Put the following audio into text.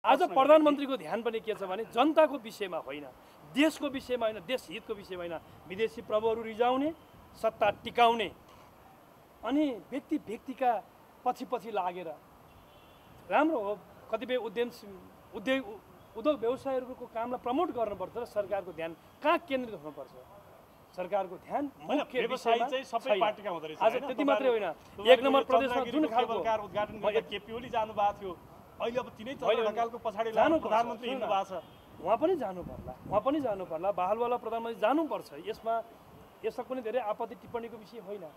आज प्रधानमन्त्रीको ध्यान पनि के छ भने जनताको विषयमा होइन, देशको विषयमा होइन, देश हितको विषयमा होइन, विदेशी प्रभुहरू रिजाउने, सत्ता टिकाउने अनि व्यक्तिका पछि लागेर राम्रो हो। कतिपय उद्योग व्यवसायहरूको कामलाई प्रमोट गर्नुपर्छ र सरकारको ध्यान कहाँ केन्द्रित हुनुपर्छ। सरकारको ध्यान मुख्य व्यवसायी चाहिँ सबै पार्टीका हुँदो रहेछ। आज त्यति मात्रै होइन, एक नम्बर प्रदेशमा जुन खालको उद्घाटन गर्दा केपी ओली जानु भएको थियो, अहिले अब तिनै ढकालको पछाडि लानु प्रधानमन्त्री हिँड्नु भएको छ। उहाँ पनि जानु पर्ला, बहालवाला प्रधानमन्त्री जानुपर्छ। यसमा कुनै धेरै आपत्ति टिप्पणीको विषय होइन।